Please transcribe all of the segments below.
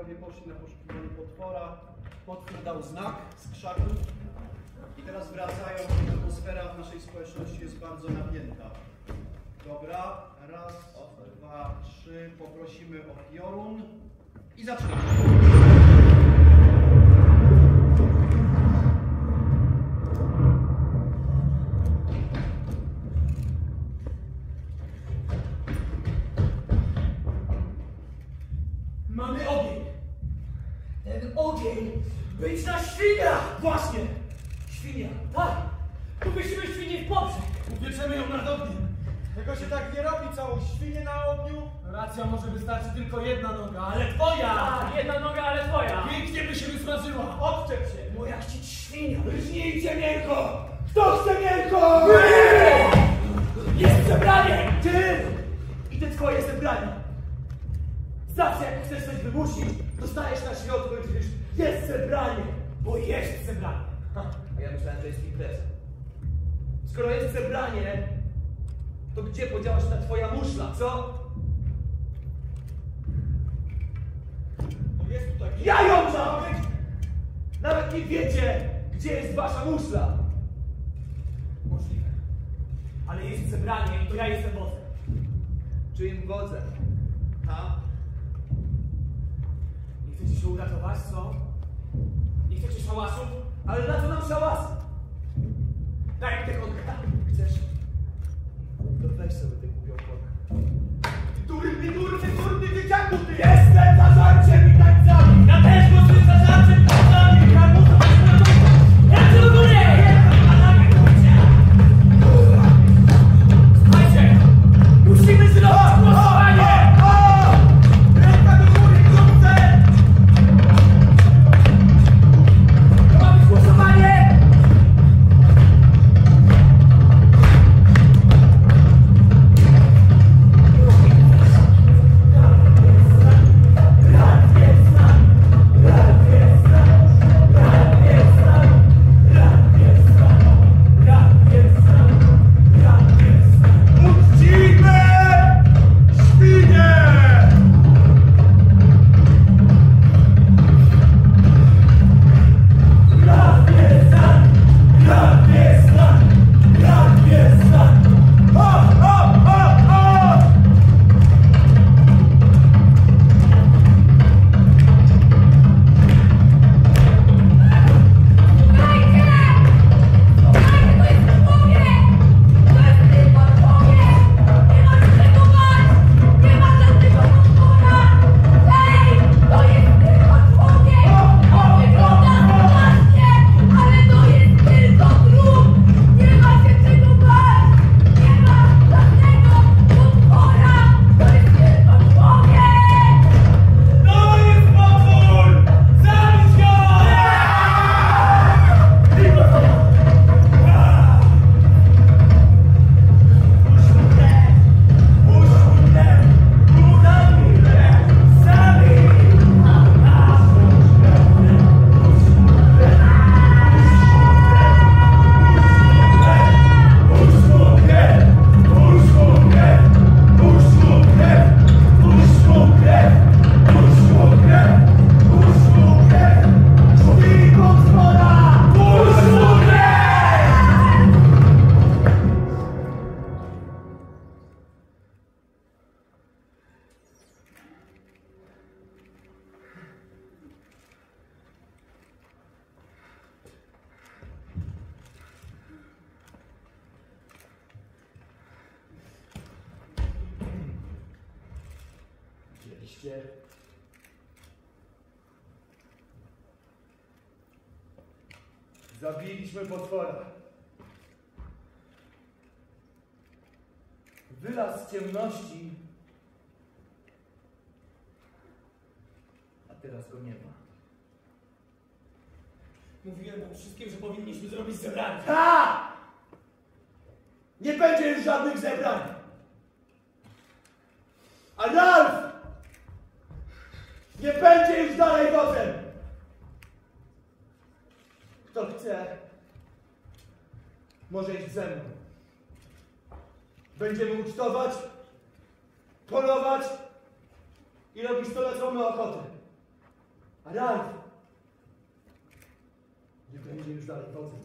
bogowie poszli na poszukiwanie potwora. Potwór dał znak z krzaków i teraz wracają. Atmosfera w naszej społeczności jest bardzo napięta. Dobra, raz, dwa, trzy. Poprosimy o piorun i zaczynamy. Mamy ogień. Ten ogień być na świnia! Właśnie! Świnia, tak! Powiesimy świnię w poprzek. Upieczemy ją nad ogniem. Tego się tak nie robi, całą świnię na ogniu. Racja, może wystarczy tylko jedna noga, ale twoja! Tak, jedna noga, ale twoja! Pięknie by się wysmażyła! Odczep się. Moja chcić świnia! Rżnijcie miękko! Kto chce miękko? Jest zebranie! Ty! I te twoje zebranie! Zawsze jak chcesz coś wymusić, dostajesz na środku i mówisz, jest zebranie, bo jest zebranie. A ja myślałem, że jest impreza. Skoro jest zebranie, to gdzie podziała się ta twoja muszla, co? Jest tutaj. Ja ją mam! Nawet nie wiecie, gdzie jest wasza muszla. Możliwe. Ale jest zebranie i to ja jestem wodzem. Czyim wodzem? Ha? Nie chcecie się uratować, co? Nie chcecie szałasów? Ale na co nam szałasy? Daj mi tę konkę. Chcesz? To weź sobie tę głupią konkę. Ty durny dzieciaku, ty! Jestem zażarciem i tańcami! Ja też muszę zażarciem i tańcami! Ja muszę ja tu do góry! Słuchajcie! Musimy zrobić głosowanie! Ręka do góry, krótce! To ma być głosowanie! Zabiliśmy potwora. Wylazł z ciemności, a teraz go nie ma. Mówiłem wam wszystkim, że powinniśmy zrobić zebranie. Ha! Nie będzie już żadnych zebrań. A Ralf nie będzie już dalej wodzem. Kto chce, może iść ze mną. Będziemy ucztować, polować i robić stoletnią ochotę. A Ralf nie będzie już dalej wodzem.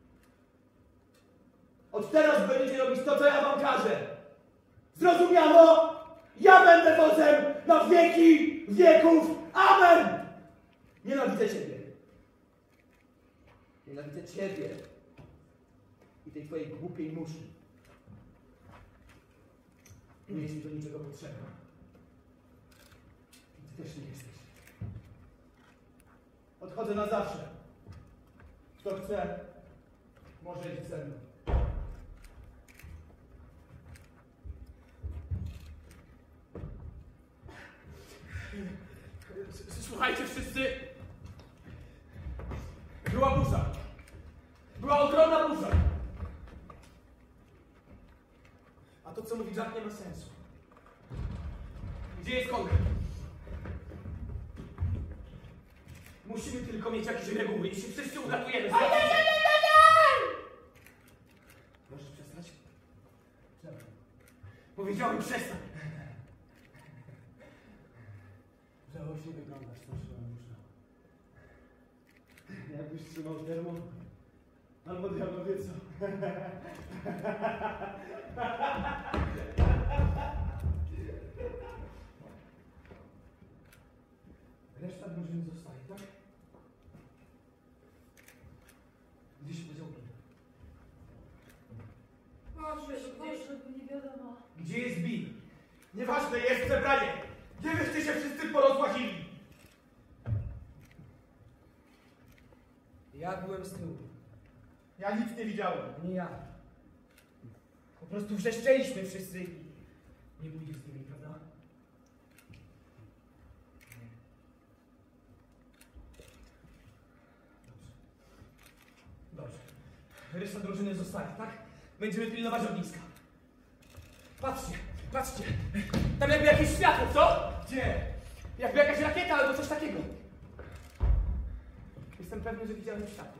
Od teraz będziecie robić to, co ja wam każę. Zrozumiano? Ja będę wodzem na wieki wieków. Amen! Nienawidzę ciebie. Nienawidzę ciebie i tej twojej głupiej muszy. Nie jest mi do niczego potrzebna. I ty też nie jesteś. Odchodzę na zawsze. Kto chce, może iść ze mną. Słuchajcie wszyscy. Była burza. Była ogromna burza. A to, co mówi Jack, nie ma sensu. Gdzie jest Konrad? Musimy tylko mieć jakieś reguły i się wszyscy uratujemy. Możesz przestać? Czemu? Powiedziałem przestań. Żałośnie wyglądasz, co muszę. Jakbyś trzymał termo, albo diablo wie co. Reszta drużyny zostaje, tak? Gdzie się podział Bill? Boże, nie wiadomo. Gdzie jest Bill? Nieważne, jest zebranie. Gdzie byście się wszyscy porozłazili? Ja byłem z tyłu. Ja nic nie widziałem. Nie ja. Po prostu wrzeszczeliśmy wszyscy i nie byli z nimi, prawda? Nie. Dobrze. Reszta drużyny zostaje, tak? Będziemy pilnować ogniska. Patrzcie, patrzcie. Tam jakby jakieś światło, co? Gdzie? Jakby jakaś rakieta albo coś takiego. Jestem pewny, że widziałem światło.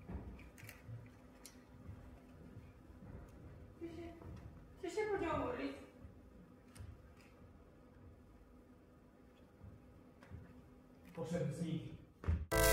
Gdzie się podział Morris? Poszedł z nimi.